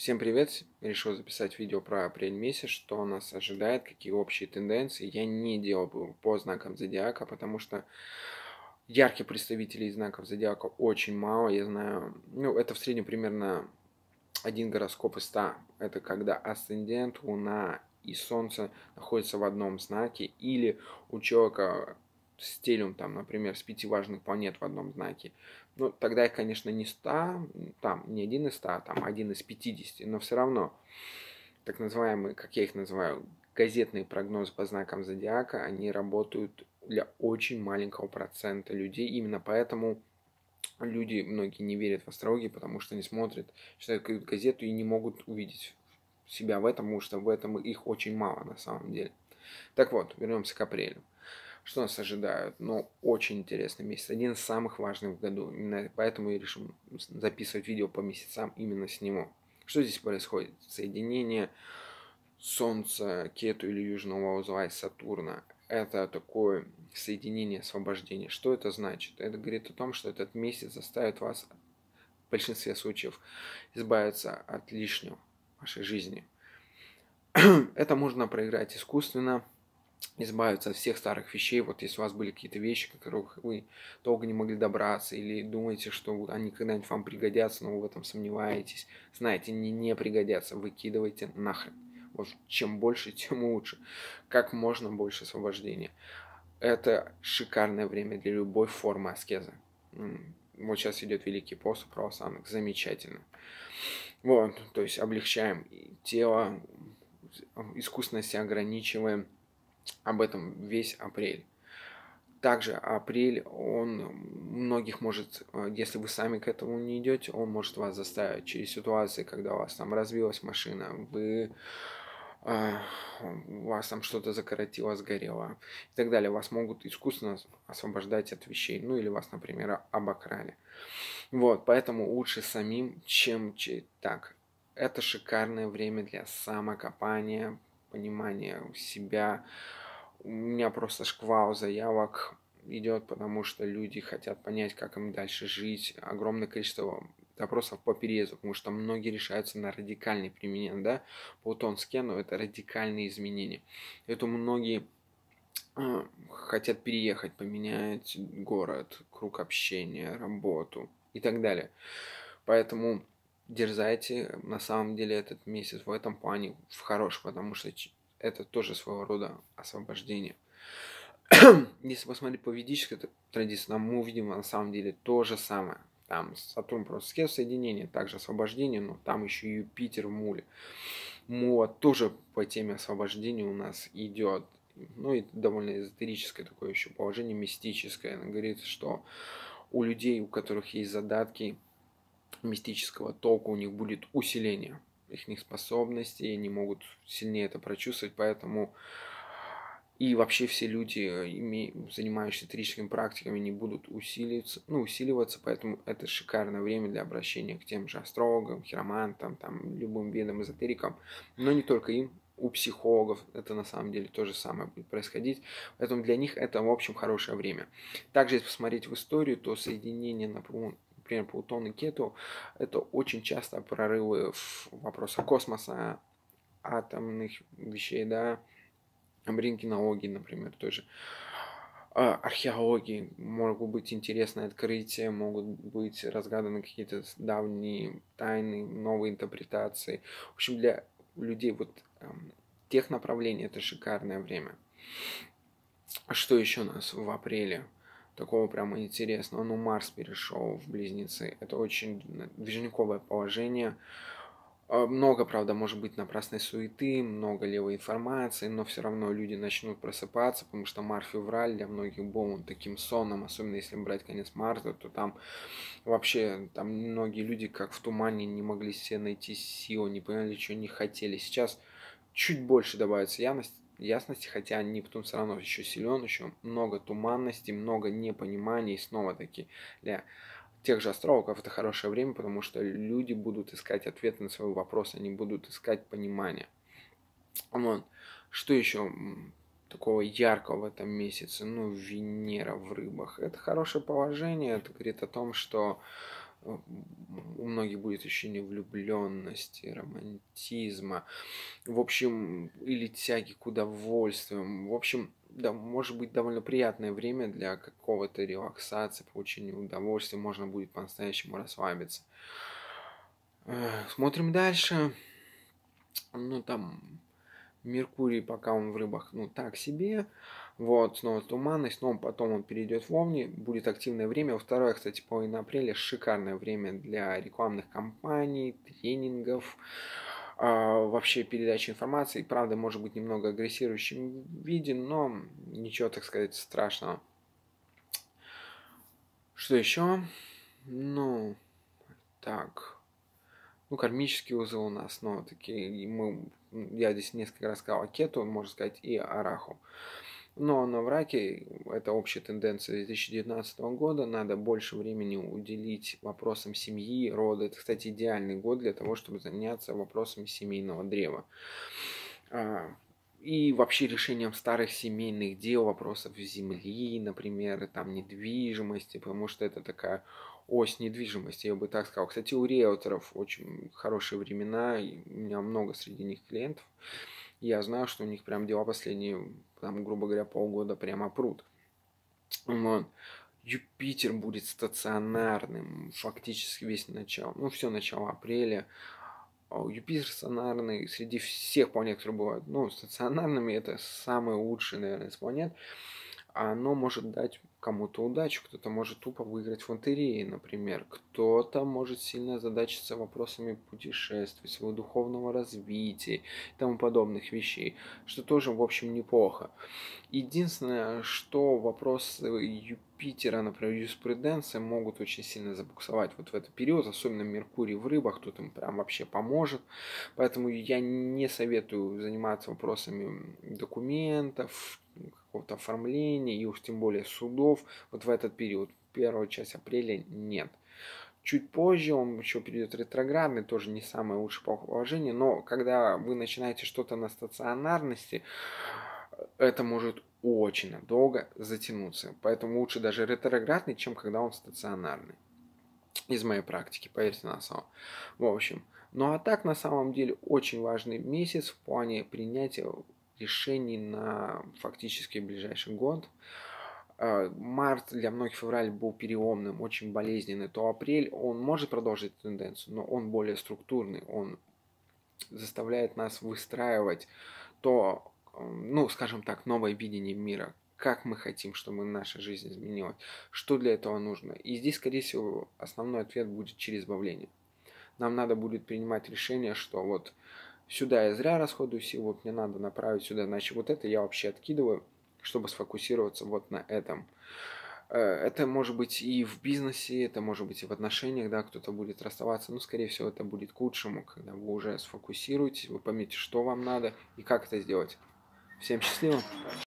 Всем привет! Решил записать видео про апрель месяц, что нас ожидает, какие общие тенденции. Я не делал бы по знакам зодиака, потому что ярких представителей знаков зодиака очень мало. Я знаю, это в среднем примерно один гороскоп из 100. Это когда асцендент, луна и солнце находятся в одном знаке, или у человека стелиум, там, например, с 5 важных планет в одном знаке. Ну, тогда их, конечно, не 100, там, не один из 100, там, один из 50, но все равно, так называемые, как я их называю, газетные прогнозы по знакам зодиака, они работают для очень маленького процента людей. Именно поэтому люди, многие не верят в астрологию, потому что не смотрят, читают какую-то газету и не могут увидеть себя в этом, потому что в этом их очень мало на самом деле. Так вот, вернемся к апрелю. Что нас ожидает? Ну, очень интересный месяц. Один из самых важных в году. Именно поэтому я решил записывать видео по месяцам именно с него. Что здесь происходит? Соединение Солнца, Кету или Южного узла и Сатурна. Это такое соединение освобождения. Что это значит? Это говорит о том, что этот месяц заставит вас в большинстве случаев избавиться от лишнего в вашей жизни. Это можно проиграть искусственно, избавиться от всех старых вещей. Вот если у вас были какие-то вещи, которых вы долго не могли добраться, или думаете, что они когда-нибудь вам пригодятся, но вы в этом сомневаетесь, знаете, не пригодятся, выкидывайте нахрен. Вот чем больше, тем лучше. Как можно больше освобождения. Это шикарное время для любой формы аскезы. Вот сейчас идет Великий пост у православных. Замечательно. Вот, то есть облегчаем тело, искусственно себя ограничиваем. Об этом весь апрель. Также апрель, он многих может, если вы сами к этому не идете, он может вас заставить через ситуации, когда у вас там разбилась машина, у вас там что-то закоротило, сгорело и так далее. Вас могут искусственно освобождать от вещей, ну или вас, например, обокрали. Вот, поэтому лучше самим, чем так. Это шикарное время для самокопания, понимания себя. У меня просто шквал заявок идет, потому что люди хотят понять, как им дальше жить. Огромное количество запросов по переезду, потому что многие решаются на радикальные применения, да. Плутон с Кену — это радикальные изменения. Это многие хотят переехать, поменять город, круг общения, работу и так далее. Поэтому дерзайте, на самом деле этот месяц в этом плане хорош, потому что это тоже своего рода освобождение. Если посмотреть по ведической традиции, мы увидим на самом деле то же самое. Там Сатурн просто скет соединение, также освобождение, но там еще и Юпитер в Муле. Мула тоже по теме освобождения у нас идет. Ну и довольно эзотерическое такое еще положение, мистическое. Она говорит, что у людей, у которых есть задатки мистического толка, у них будет усиление их способностей, они могут сильнее это прочувствовать, поэтому и вообще все люди, занимающиеся эзотерическими практиками, не будут усиливаться, поэтому это шикарное время для обращения к тем же астрологам, хиромантам, там, любым видам эзотерикам, но не только им. У психологов это на самом деле то же самое будет происходить, поэтому для них это, в общем, хорошее время. Также, если посмотреть в историю, то соединение, например, Плутон и Кету, это очень часто прорывы в вопросах космоса, атомных вещей, да, рентгенологии, например, тоже. Археологии могут быть интересные открытия, могут быть разгаданы какие-то давние тайны, новые интерпретации. В общем, для людей вот тех направлений это шикарное время. Что еще у нас в апреле? Такого прямо интересного. Ну, Марс перешел в Близнецы. Это очень движниковое положение. Много, правда, может быть напрасной суеты, много левой информации, но все равно люди начнут просыпаться, потому что март-февраль для многих был таким сонным, особенно если брать конец марта, то там вообще там многие люди как в тумане не могли себе найти силу, не поняли, что не хотели. Сейчас чуть больше добавится ясности, хотя Нептун все равно еще силен, еще много туманности, много непонимания, и снова таки для тех же астрологов это хорошее время, потому что люди будут искать ответы на свои вопросы, они будут искать понимание. Вот. Что еще такого яркого в этом месяце? Ну, Венера в рыбах. Это хорошее положение, это говорит о том, что у многих будет ощущение влюбленности, романтизма, в общем, или тяги к удовольствиям. В общем, да, может быть довольно приятное время для какого-то релаксации, получения удовольствия, можно будет по-настоящему расслабиться. Смотрим дальше. Ну, там Меркурий, пока он в рыбах, ну, так себе. Вот, снова туманность, но потом он перейдет в Овни, будет активное время. Второе, кстати, половина апреля, шикарное время для рекламных кампаний, тренингов, вообще передачи информации. Правда, может быть немного агрессирующим виде, но ничего, так сказать, страшного. Что еще? Ну, так. Ну, кармический узел у нас, но такие, я здесь несколько раз сказал о Кету, можно сказать, и о Раху. Но в Раке это общая тенденция 2019 года. Надо больше времени уделить вопросам семьи, рода. Это, кстати, идеальный год для того, чтобы заняться вопросами семейного древа. И вообще решением старых семейных дел, вопросов земли, например, и там недвижимости, потому что это такая ось недвижимости, я бы так сказал. Кстати, у риэлторов очень хорошие времена, и у меня много среди них клиентов. Я знаю, что у них прям дела последние, там, грубо говоря, полгода прямо прут. Вот. Юпитер будет стационарным фактически весь начало, ну, все начало апреля. Юпитер стационарный среди всех планет, которые бывают, ну, стационарными, это самый лучший, наверное, из планет. Оно может дать кому-то удачу, кто-то может тупо выиграть в лотереи, например, кто-то может сильно озадачиться вопросами путешествий, своего духовного развития и тому подобных вещей, что тоже, в общем, неплохо. Единственное, что вопросы Юпитера, например, юриспруденция могут очень сильно забуксовать вот в этот период, особенно Меркурий в рыбах, тут им прям вообще поможет. Поэтому я не советую заниматься вопросами документов, какого-то оформления и уж тем более судов вот в этот период. Первую часть апреля нет. Чуть позже он еще перейдет ретроградный, тоже не самое лучшее положение, но когда вы начинаете что-то на стационарности, это может очень долго затянуться. Поэтому лучше даже ретроградный, чем когда он стационарный. Из моей практики, поверьте на слово. В общем, ну а так на самом деле очень важный месяц в плане принятия решений на фактически ближайший год. Март, для многих февраль был переломным, очень болезненный, то апрель, он может продолжить тенденцию, но он более структурный, он заставляет нас выстраивать то, ну, скажем так, новое видение мира, как мы хотим, чтобы наша жизнь изменилась, что для этого нужно. И здесь, скорее всего, основной ответ будет через избавление. Нам надо будет принимать решение, что вот сюда я зря расходую силу, вот мне надо направить сюда, значит, вот это я вообще откидываю, чтобы сфокусироваться вот на этом. Это может быть и в бизнесе, это может быть и в отношениях, да, кто-то будет расставаться, но, скорее всего, это будет к лучшему, когда вы уже сфокусируетесь, вы поймете, что вам надо и как это сделать. Всем счастливо!